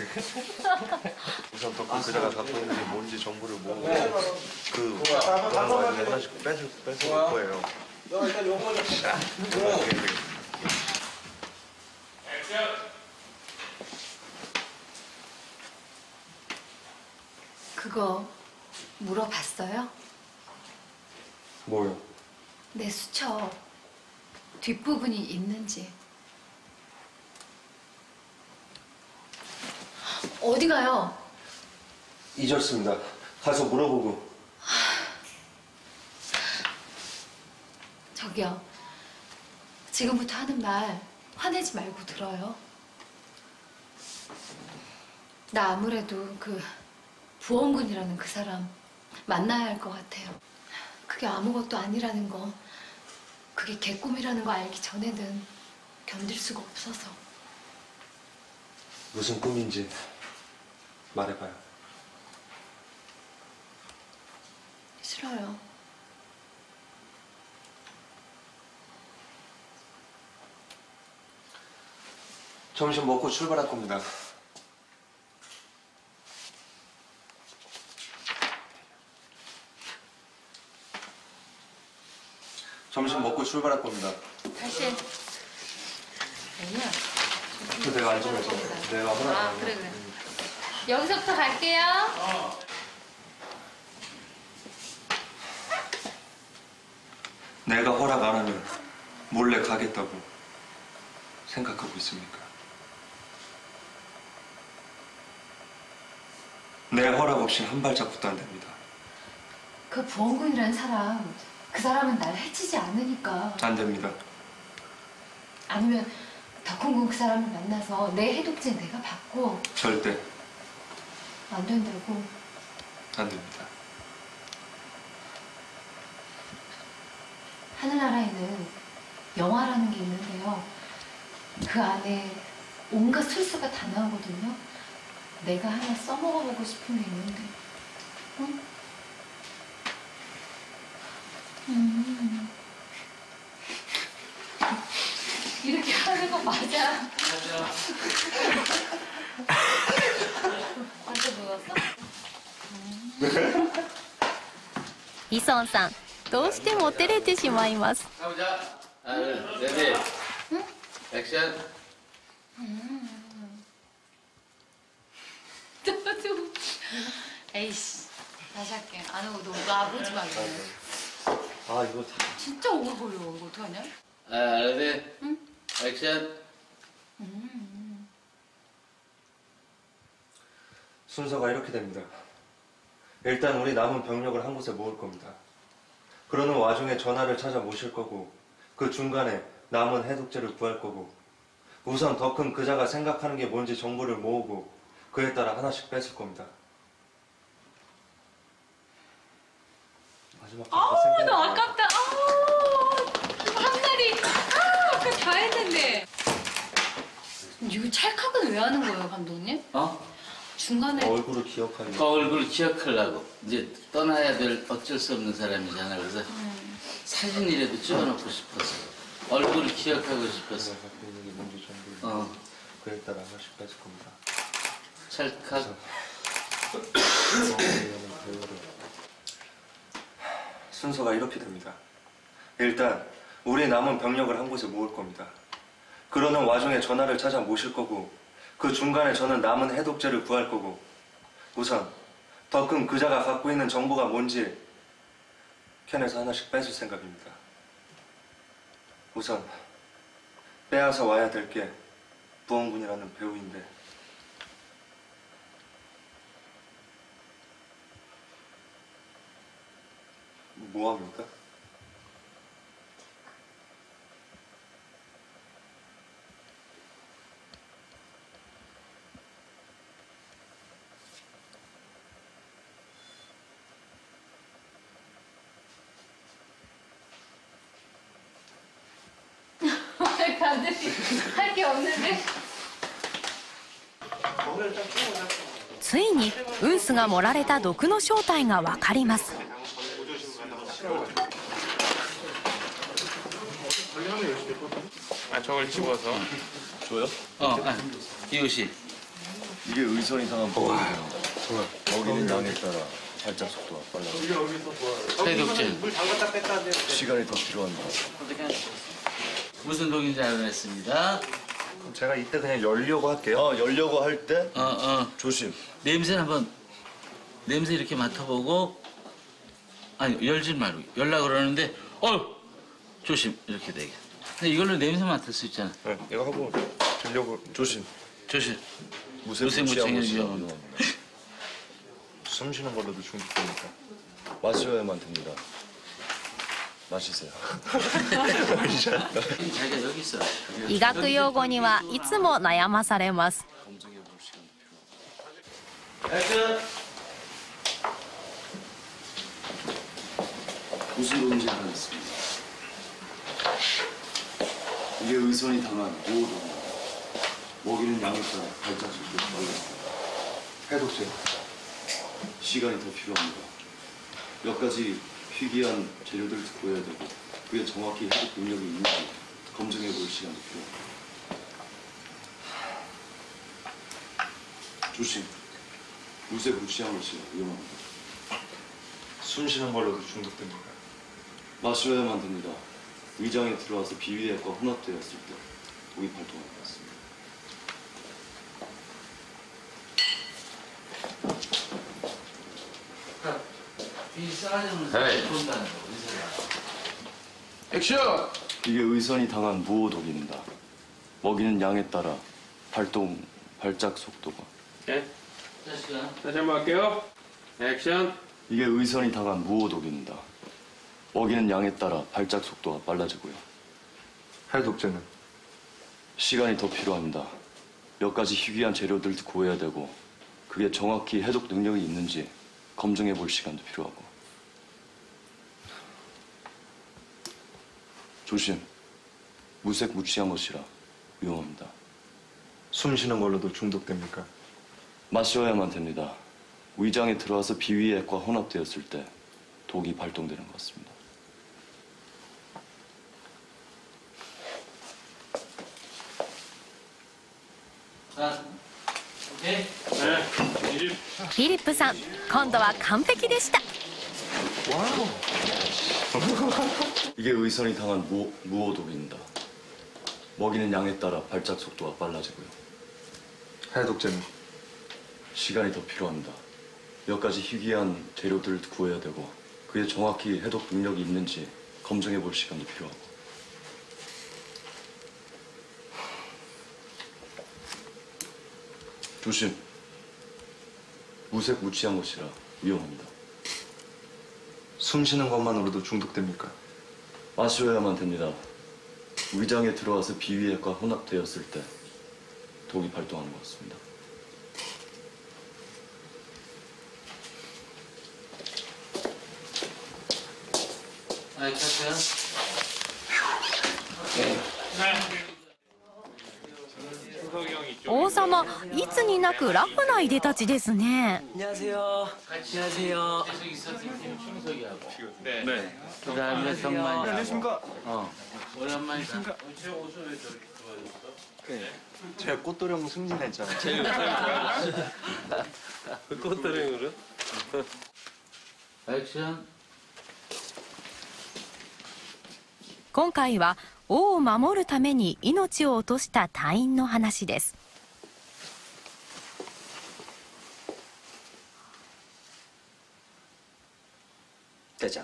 우선 더 큰 그자가 갖고 있는 게 뭔지 정보를 모으고 그 그런 와중에 하나씩 뺏을 거예요. 너 일단 요거 먼저 자. 그거 물어봤어요? 뭐요? 내 수첩 뒷부분이 있는지. 어디 가요? 잊었습니다. 가서 물어보고. 저기요. 지금부터 하는 말 화내지 말고 들어요. 나 아무래도 그 부원군이라는 그 사람 만나야 할 것 같아요. 그게 아무것도 아니라는 거, 그게 개꿈이라는 거 알기 전에는 견딜 수가 없어서. 무슨 꿈인지 말해봐요. 싫어요. 점심 먹고 출발할 겁니다. 점심 먹고 출발할 겁니다. 다시. 아니야. 내가 앉으면서 내가 허락 안 하면. 그래. 여기서부터 갈게요. 내가 허락 안 하면 몰래 가겠다고 생각하고 있습니까? 내 허락 없이 한 발자국도 안 됩니다. 그 부원군이라는 사람, 그 사람은 날 해치지 않으니까. 안 됩니다. 아니면 덕훈군 그 사람을 만나서 내 해독제 내가 받고. 절대 안 된다고. 안 됩니다. 하늘나라에는 영화라는 게 있는데요. 그 안에 온갖 술수가 다 나오거든요. 내가 하나 써먹어보고 싶은 게 있는데. 응? 이렇게 하는 거 맞아. 완전 보였어? イソンさん、どうしても照れてしまいます。 레디. 액션. 에이씨, 다시 할게. 안 오고 너 아버지 말고. 아 이거 다 진짜 오글거려. 이거 어떡하냐? 레디. 응? 액션. 순서가 이렇게 됩니다. 일단 우리 남은 병력을 한 곳에 모을 겁니다. 그러는 와중에 전하를 찾아 모실 거고 그 중간에 남은 해독제를 구할 거고 우선 더 큰 그자가 생각하는 게 뭔지 정보를 모으고 그에 따라 하나씩 뺏을 겁니다. 마지막 아우, 너 아깝다. 아우, 한 마리. 아, 아까 다 했는데. 이거 찰칵은 왜 하는 거예요, 감독님? 중간에. 얼굴을 기억하는 그 얼굴 기억하려고. 이제 떠나야 될 어쩔 수 없는 사람이잖아. 그래서 사진이라도 찍어놓고 싶어서. 얼굴을 기억하고 싶어서. 갖고 있는 게 뭔지 정보를 그에 따라 하나씩 뺏을 겁니다. 찰칵. 순서가 이렇게 됩니다. 일단 우리 남은 병력을 한 곳에 모을 겁니다. 그러는 와중에 전하를 찾아 모실 거고 그 중간에 저는 남은 해독제를 구할 거고 우선 더 큰 그자가 갖고 있는 정보가 뭔지 캔에서 하나씩 뺏을 생각입니다. 우선 빼앗아 와야 될 게 부원군이라는 배우인데 뭐합니까? 감독님, 할 게 없는데? ついにウンスが盛られた毒の正体がわかります。 아 저걸 집어서 줘요? 이웃이. 이게 의선이 당한 보험이에요. 먹이는 양에 따라 발작 속도가 빨라져. 해독제. 시간이 더 필요합니다. 무슨 독인지 알아냈습니다. 제가 이때 그냥 열려고 할게요. 열려고 할 때 조심. 냄새 한번 냄새 이렇게 맡아보고 아니 열지 말고 열라 그러는데 조심 이렇게 되게. 근데 이걸로 냄새 맡을 수 있잖아. 네, 이거 하고 들려고. 조심. 조심. 무쇠무치한 무쇠무치한 것이 위험합니다. 위험합니다. 숨 쉬는 걸로도 중독됩니까? 마셔야만 됩니다. 마시세요. 자기가 여기 있어. 医学用語にはいつも悩まされます。 무슨 독인지 알아냈습니다. 이게 의선이 당한 보호독입니다. 먹이는 양에 따라 발작 속도가 빨라집니다. 해독제. 시간이 더 필요합니다. 몇 가지 희귀한 재료들을 구해야 되고 그게 정확히 해독 능력이 있는지 검증해 볼 시간도 필요합니다. 조심. 무색 무취한 것이 위험합니다. 숨 쉬는 걸로도 중독됩니까? 마셔야만 됩니다. 위장에 들어와서 비위액과 혼합되었을 때 독이 발동할 것 같습니다. 이 싸가지는 본다는 거 의사가. 액션! 이게 의선이 당한 무호독입니다. 먹이는 양에 따라 발작 속도가. 네, 자식아. 다시 한번 할게요. 액션! 이게 의선이 당한 무호독입니다. 먹이는 양에 따라 발작 속도가 빨라지고요. 해독제는? 시간이 더 필요합니다. 몇 가지 희귀한 재료들 구해야 되고 그게 정확히 해독 능력이 있는지 검증해 볼 시간도 필요하고. 조심. 무색 무취한 것이라 위험합니다. 숨 쉬는 걸로도 중독됩니까? 마셔야만 됩니다. 위장에 들어와서 비위액과 혼합되었을 때 독이 발동되는 것 같습니다. 자, 오케이. フィリップさん、今度は完璧でした。 이게 의선이 당한 무호독입니다. 먹이는 양에 따라 발작 속도가 빨라지고요. 해독제는? 시간이 더 필요합니다. 몇 가지 희귀한 재료들을 구해야 되고 그게 정확히 해독 능력이 있는지 검증해 볼 시간도 필요하고. 조심. 무색 무취한 것이라 위험합니다. 숨 쉬는 것만으로도 중독됩니까? 마셔야만 됩니다. 위장에 들어와서 비위액과 혼합되었을 때 독이 발동하는 것 같습니다. 아이, 카트야. 王様、いつになくラフないでたちですね。 안녕하세요. 안녕하세요. 계속 있었던 팀 충석이하고. 네. 그 다음에 성만이. 안녕하십니까? 오랜만이다. 제가 꽃도령 승진했잖아요. 꽃도령으로? 액션. 今回は王を守るために命を落とした隊員の話です。 대장.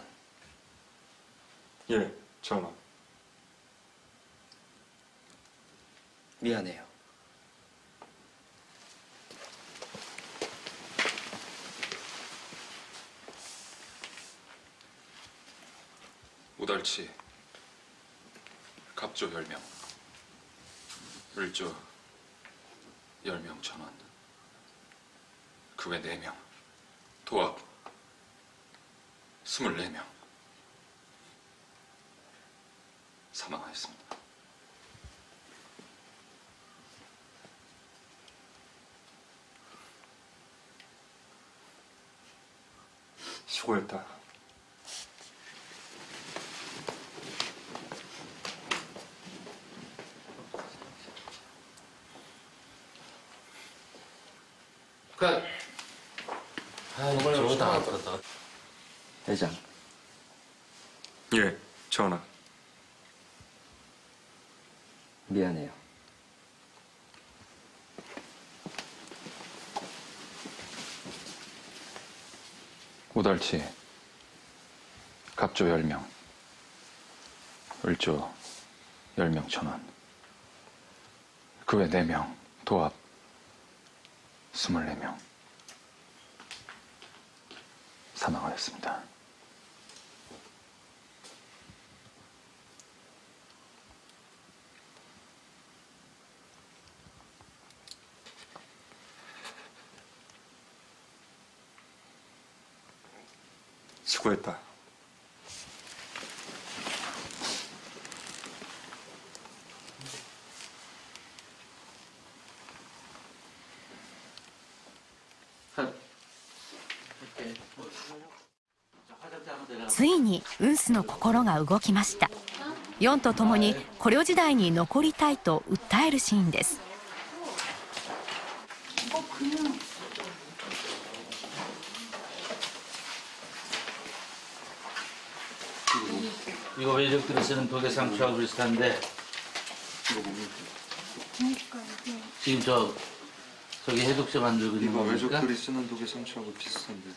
예, 전하. 미안해요. 우달치 갑조 10명, 을조 10명 전원, 그 외 4명, 도합 24명 사망하였습니다. 수고했다. 저거 다 알았다. 대장, 예, 전하. 미안해요. 오달치 갑조 10명, 을조 10명 천원, 그 외 4명, 도합 24명 사망하였습니다. 수고했다. 한. ついにウンスの心が動きました。ヨンと共に捕虜時代に残りたいと訴えるシーンです。 이거 외적들이 쓰는 독일 상추하고 비슷한데. 지금 저기 해독제 만들고 있는 이거 겁니까? 외적들이 쓰는 독일 상처하고 비슷한데.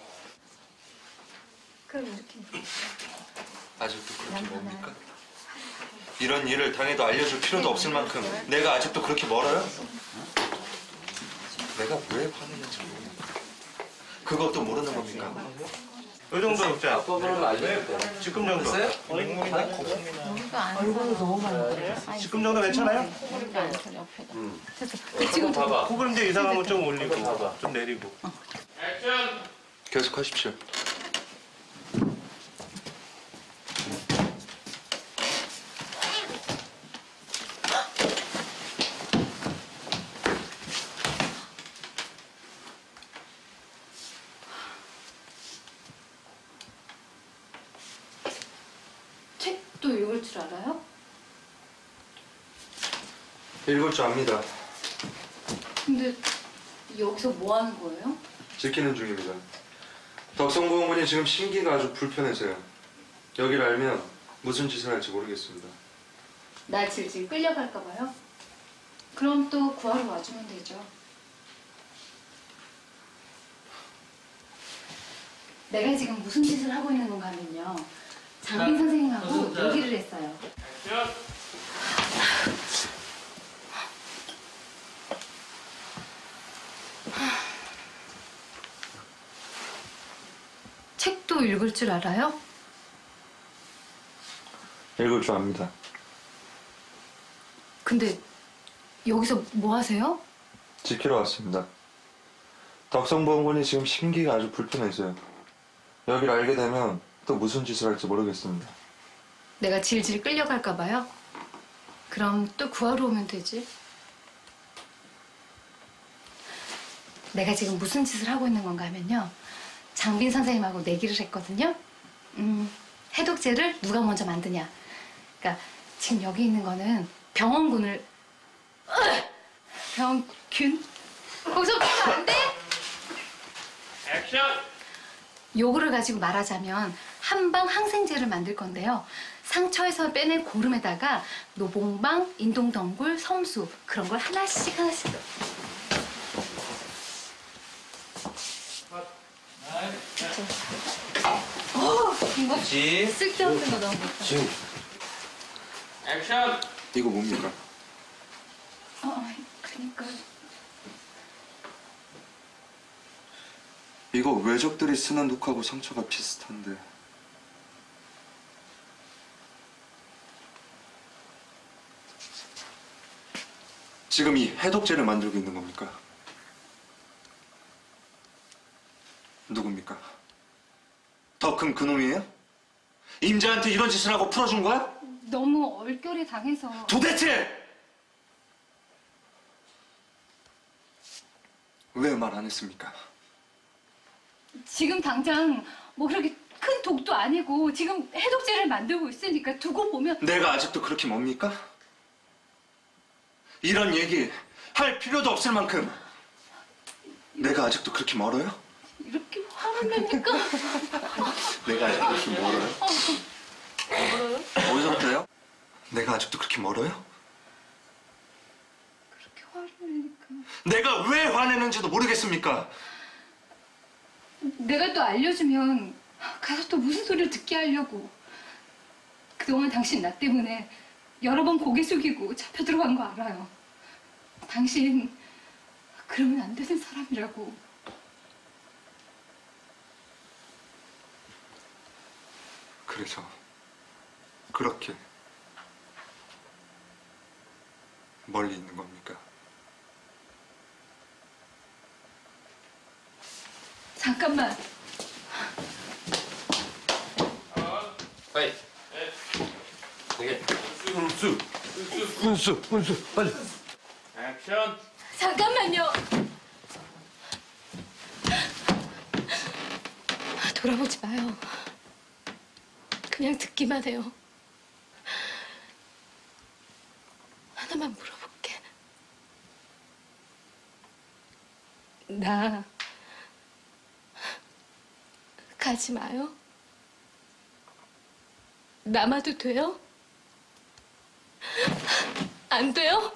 그럼 이렇게. 아직도 그렇게 뭡니까? 이런 일을 당해도 알려줄 필요도 없을 만큼 내가 아직도 그렇게 멀어요? 내가 왜 화내는지 모르겠다. 그것도 모르는 겁니까? 이 정도 먹자. 지금 정도. 지금 정도 괜찮아요? 지금 봐봐. 코그름 이제 이상하면 좀 올리고 좀 내리고. 액션! 계속 하십시오. 책도 읽을 줄 알아요? 읽을 줄 압니다. 근데 여기서 뭐 하는 거예요? 지키는 중입니다. 덕성보험군이 지금 심기가 아주 불편해서요. 여기를 알면 무슨 짓을 할지 모르겠습니다. 날 질질 끌려갈까 봐요? 그럼 또 구하러 와주면 되죠. 내가 지금 무슨 짓을 하고 있는 건가 하면요. 장빈 선생님하고 얘기를 했어요. 액션! 책도 읽을 줄 알아요? 읽을 줄 압니다. 근데 여기서 뭐 하세요? 지키러 왔습니다. 덕성보험군이 지금 심기가 아주 불편해서요. 여기를 알게 되면 또 무슨 짓을 할지 모르겠습니다. 내가 질질 끌려갈까 봐요? 그럼 또 구하러 오면 되지. 내가 지금 무슨 짓을 하고 있는 건가 하면요. 장빈 선생님하고 내기를 했거든요. 해독제를 누가 먼저 만드냐. 그러니까 지금 여기 있는 거는 병원균을 병균? 거기서 빼면 안 돼? 액션! 요거를 가지고 말하자면 한방 항생제를 만들 건데요. 상처에서 빼낸 고름에다가 노봉방, 인동덩굴, 섬수 그런 걸 하나씩 하나씩. 이거 쓸데없는 거 너무 못하. 지금 액션! 이거 뭡니까? 그니까. 이거 외적들이 쓰는 독하고 상처가 비슷한데. 지금 이 해독제를 만들고 있는 겁니까? 누굽니까? 더 큰 그놈이에요? 임자한테 이런 짓을 하고 풀어준 거야? 너무 얼결에 당해서. 도대체 왜 말 안 했습니까? 지금 당장 뭐 그렇게 큰 독도 아니고 지금 해독제를 만들고 있으니까 두고 보면. 내가 아직도 그렇게 뭡니까? 이런 얘기 할 필요도 없을 만큼 내가 아직도 그렇게 멀어요? 이렇게 화를 내니까. 내가 아직도 그렇게 멀어요? 어디서부터요? 내가 아직도 그렇게 멀어요? 그렇게 화를 내니까. 내가 왜 화내는지도 모르겠습니까? 내가 또 알려주면 가서 또 무슨 소리를 듣게 하려고. 그동안 당신 나 때문에 여러 번 고개 숙이고 잡혀 들어간 거 알아요. 당신 그러면 안 되는 사람이라고. 그래서 그렇게 멀리 있는 겁니까? 잠깐만. 빨리. 훈수 빨리. 액션. 잠깐만요. 돌아보지 마요. 그냥 듣기만 해요. 하나만 물어볼게. 나 가지 마요. 남아도 돼요? 안 돼요?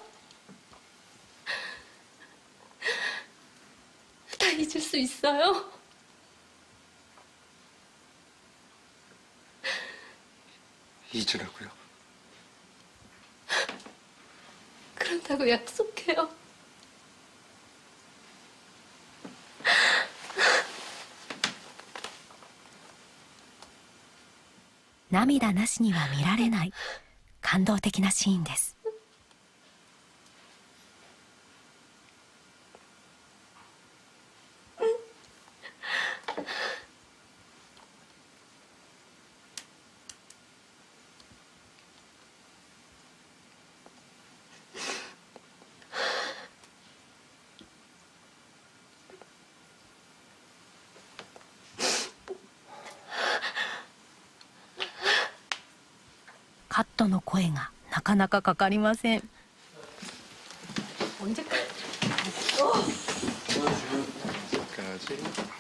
다 잊을 수 있어요? 잊으라고요. 그런다고 약속해요. 涙なしには見られない感動的なシーンです。カットの声がなかなかかかりません。 언제까지? 까지.